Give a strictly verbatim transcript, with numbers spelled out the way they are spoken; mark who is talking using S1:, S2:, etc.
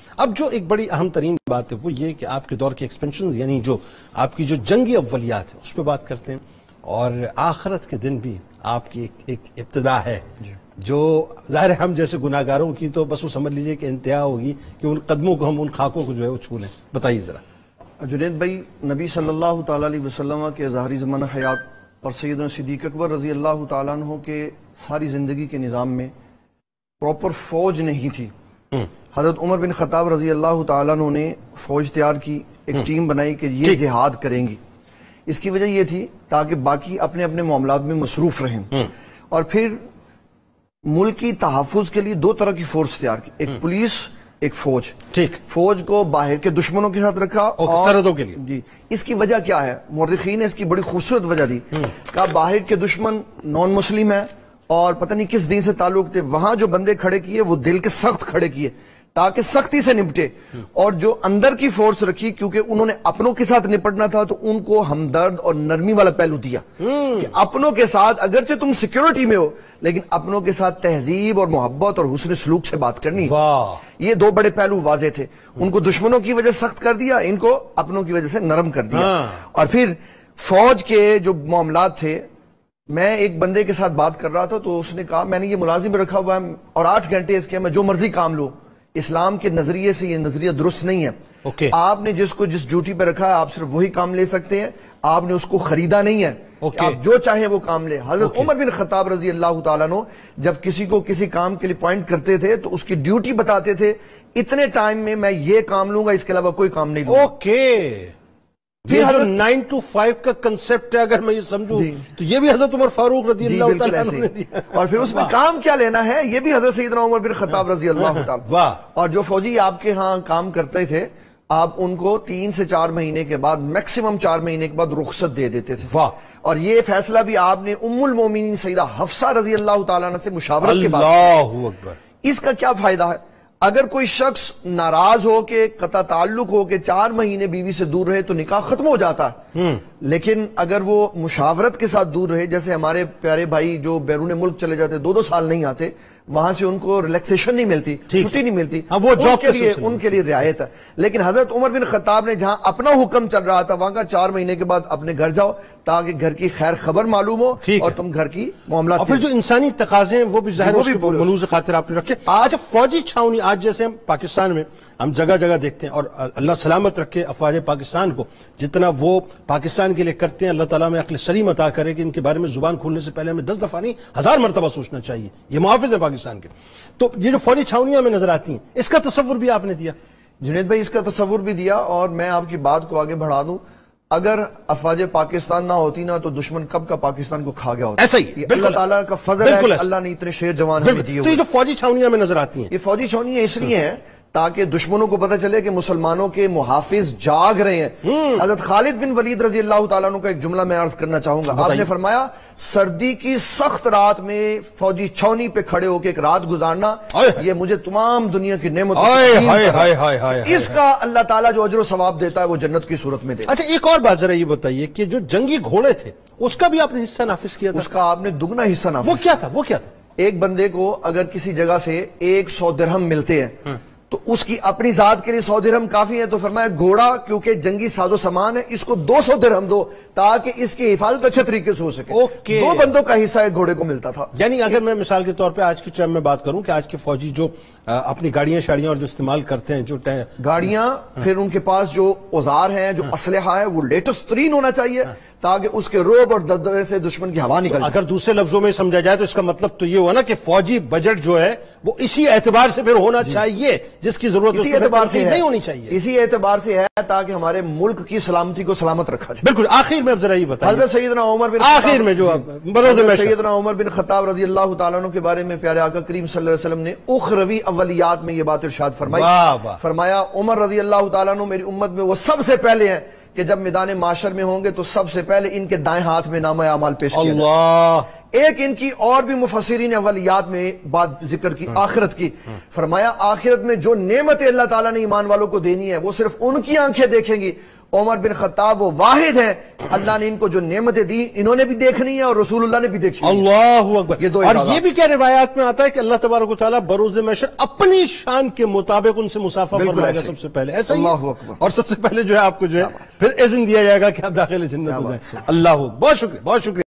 S1: اب جو ایک بڑی اہم ترین بات ہے وہ یہ کہ آپ کے دور کے ایکسپینشنز یعنی جو آپ کی جو جنگی اولیات ہیں اس پہ بات کرتے ہیں، اور آخرت کے دن بھی آپ کی ایک, ایک ابتدا ہے جو ظاہر ہم جیسے گناہگاروں کی تو بس وہ سمجھ لیجئے کہ انتہا ہوگی کہ ان قدموں کو ہم ان خاکوں کو جو ہے وہ چھو لیں. بتائیے ذرا.
S2: جنید بھائی، نبی صلی اللہ تعالیٰ علیہ وسلم کے ظاہری زمانہ حیات اور سیدنا صدیق اکبر رضی اللہ تعالیٰ عنہ کے ساری زندگی کے نظام میں پراپر فوج نہیں تھی. حضرت عمر بن خطاب رضی اللہ تعالیٰ عنہ نے فوج تیار کی، ایک ٹیم بنائی کہ یہ جہاد کریں گی. اس کی وجہ یہ تھی تاکہ باقی اپنے اپنے معاملات میں مصروف رہیں. اور پھر ملک کی تحفظ کے لیے دو طرح کی فورس تیار کی، ایک پولیس، ایک فوج. ٹھیک. فوج کو باہر کے دشمنوں کے ساتھ رکھا اور
S1: سرحدوں کے لیے.
S2: جی. اس کی وجہ کیا ہے؟ مورخین نے اس کی بڑی خوبصورت وجہ دی. کہا باہر کے دشمن نان مسلم ہیں اور پتہ نہیں کس دین سے تعلق تھے، وہاں جو بندے کھڑے کیے وہ دل کے سخت کھڑے کیے تاکہ سختی سے نپٹے. اور جو اندر کی فورس رکھی کیونکہ انہوں نے اپنوں کے ساتھ نپٹنا تھا تو ان کو ہمدرد اور نرمی والا پہلو دیا کہ اپنوں کے ساتھ اگرچہ تم سیکیورٹی میں ہو لیکن اپنوں کے ساتھ تہذیب اور محبت اور حسن سلوک سے بات کرنی. یہ دو بڑے پہلو واضح تھے. ان کو دشمنوں کی وجہ سے سخت کر دیا، ان کو اپنوں کی وجہ سے نرم کر دیا. اور پھر فوج کے جو معاملات تھے، میں ایک بندے کے ساتھ بات کر رہا تھا تو اس نے کہا میں نے یہ ملازم رکھا ہوا ہے اور آٹھ گھنٹے اس کے میں جو مرضی کام لوں. اسلام کے نظریے سے یہ نظریہ درست نہیں ہے. okay. آپ نے جس کو جس ڈیوٹی پہ رکھا ہے آپ صرف وہی کام لے سکتے ہیں، آپ نے اس کو خریدا نہیں ہے. okay. آپ جو چاہیں وہ کام لے. حضرت okay. عمر بن خطاب رضی اللہ تعالیٰ عنہ جب کسی کو کسی کام کے لیے پوائنٹ کرتے تھے تو اس کی ڈیوٹی بتاتے تھے، اتنے ٹائم میں میں یہ کام لوں گا، اس کے علاوہ کوئی کام نہیں لوں گا.
S1: اوکے. یہ جو نائن ٹو فائیو کا کنسپٹ ہے اگر میں یہ سمجھوں تو یہ بھی حضرت عمر فاروق رضی اللہ تعالیٰ عنہ نے دیا.
S2: اور پھر اس میں کام کیا لینا ہے یہ بھی حضرت سیدنا عمر بن خطاب رضی اللہ تعالیٰ. اور جو فوجی آپ کے ہاں کام کرتے تھے آپ ان کو تین سے چار مہینے کے بعد میکسیمم چار مہینے کے بعد رخصت دے دیتے تھے. اور یہ فیصلہ بھی آپ نے ام المومنین سیدہ حفصہ رضی اللہ تعالیٰ عنہ سے مشاورت کے بعد. اللہ اکبر. اس کا کیا فائدہ ہے؟ اگر کوئی شخص ناراض ہو کے قطع تعلق ہو کے چار مہینے بیوی سے دور رہے تو نکاح ختم ہو جاتا ہے. لیکن اگر وہ مشاورت کے ساتھ دور رہے، جیسے ہمارے پیارے بھائی جو بیرون ملک چلے جاتے دو دو سال نہیں آتے، وہاں سے ان کو ریلیکسیشن نہیں ملتی، چھٹی نہیں ملتی، وہ ان کے لیے ان کے لیے رعایت ہے. لیکن حضرت عمر بن خطاب نے جہاں اپنا حکم چل رہا تھا وہاں کا چار مہینے کے بعد اپنے گھر جاؤ تاکہ گھر کی خیر خبر معلوم ہو اور تم گھر کی معاملات.
S1: اور پھر جو انسانی تقاضے ہیں وہ بھی ظاہر ملوز خاطر آپ نے رکھے. آج فوجی چھاونی آج جیسے ہم پاکستان میں ہم جگہ جگہ دیکھتے ہیں، اور اللہ سلامت رکھے افواج پاکستان کو، جتنا وہ پاکستان کے لیے کرتے ہیں اللہ تعالیٰ میں عقل سلیم عطا کرے کہ ان کے بارے میں زبان کھولنے سے پہلے ہمیں دس دفعہ نہیں ہزار مرتبہ سوچنا چاہیے. یہ محافظ ہے پاکستان کے. تو یہ جو فوجی چھاونیاں میں نظر آتی ہیں اس کا تصور بھی آپ نے دیا.
S2: جنید بھائی اس کا تصور بھی دیا. اور میں آپ کی بات کو آگے بڑھا دوں، اگر افواج پاکستان نہ ہوتی نا تو دشمن کب کا پاکستان کو کھا گیا ہوتا. ایسا ہی اللہ تعالیٰ کا فضل ہے، اللہ نے اتنے شیر جوان ہمیں دیے.
S1: تو یہ جو فوجی چھاونیاں میں نظر آتی ہیں
S2: یہ فوجی چھاونیاں اس لیے ہیں تاکہ دشمنوں کو پتہ چلے کہ مسلمانوں کے محافظ جاگ رہے ہیں. حضرت خالد بن ولید رضی اللہ تعالیٰ عنہ کا ایک جملہ میں عرض کرنا چاہوں گا. آپ نے فرمایا سردی کی سخت رات میں فوجی چھاونی پہ کھڑے ہو کے ایک رات گزارنا یہ مجھے تمام دنیا کی نعمتوں سے اس کا اللہ تعالیٰ جو اجر و ثواب دیتا ہے وہ جنت کی صورت میں دیتا ہے.
S1: اچھا ایک اور بات ذرا یہ بتائیے کہ جو جنگی گھوڑے تھے اس کا بھی آپ نے حصہ نافذ کیا تھا.
S2: اس کا آپ نے دگنا حصہ نافذ.
S1: وہ کیا تھا وہ کیا تھا
S2: ایک بندے کو اگر کسی جگہ سے ایک سو درہم ملتے ہیں تو اس کی اپنی ذات کے لیے سو درہم کافی ہے. تو فرمایا گھوڑا کیونکہ جنگی ساز و سامان ہے اس کو دو سو درہم دو تاکہ اس کی حفاظت اچھے طریقے سے ہو سکے. دو بندوں کا حصہ ایک گھوڑے کو ملتا تھا.
S1: یعنی اگر میں مثال کے طور پہ آج کی ٹائم میں بات کروں کہ آج کے فوجی جو اپنی گاڑیاں شاڑیاں اور جو استعمال کرتے ہیں، جو
S2: گاڑیاں پھر ان کے پاس جو اوزار ہیں جو اسلحہ ہے وہ لیٹسٹ ترین ہونا چاہیے تاکہ اس کے روب اور ددرے سے دشمن کی ہوا نکل جائے.
S1: اگر دوسرے لفظوں میں سمجھا جائے تو اس کا مطلب تو یہ ہوا نا کہ فوجی بجٹ جو ہے وہ اسی اعتبار سے پھر ہونا چاہیے جس کی ضرورت
S2: اسی اعتبار سے
S1: نہیں ہونی چاہیے.
S2: اسی اعتبار سے ہے تاکہ ہمارے ملک کی سلامتی کو سلامت رکھا جائے.
S1: بالکل. آخر میں اب ذرا یہ بتائیے
S2: حضرت سیدنا عمر بن
S1: آخر میں جو
S2: سیدنا عمر بن خطاب رضی اللہ تعالیٰ عنہ کے بارے میں پیارے آقا کریم صلی اللہ علیہ وسلم نے اخروی اولیات میں یہ بات ارشاد فرمائی. فرمایا عمر رضی اللہ تعالیٰ عنہ میری امت میں وہ سب سے پہلے ہیں کہ جب میدان معاشر میں ہوں گے تو سب سے پہلے ان کے دائیں ہاتھ میں نامہ اعمال پیش کیا جائے. ایک ان کی اور بھی مفسرین اولیات میں بات ذکر کی آخرت کی. فرمایا آخرت میں جو نعمت اللہ تعالیٰ نے ایمان والوں کو دینی ہے وہ صرف ان کی آنکھیں دیکھیں گی عمر بن خطاب وہ واحد ہیں اللہ نے ان کو جو نعمتیں دی انہوں نے بھی دیکھنی ہے اور رسول اللہ نے بھی دیکھی ہے.
S1: اللہ اکبر.
S2: یہ دو
S1: اور
S2: اعزازات.
S1: یہ بھی کیا روایات میں آتا ہے کہ اللہ تبارک و تعالیٰ بروز محشر اپنی شان کے مطابق ان سے مسافہ
S2: بالکل
S1: فرمائے گا
S2: ایسے.
S1: سب سے پہلے. ایسا ہی
S2: اللہ اکبر.
S1: اور سب سے پہلے جو ہے آپ کو جو ہے پھر اذن دیا جائے گا کہ آپ داخل جنت ہو جائیں. اللہ اکبر. بہت شکریہ بہت شکریہ.